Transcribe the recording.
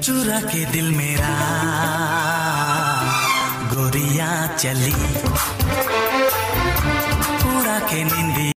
चुरा के दिल मेरा गोरियां चली, उड़ा के नींदी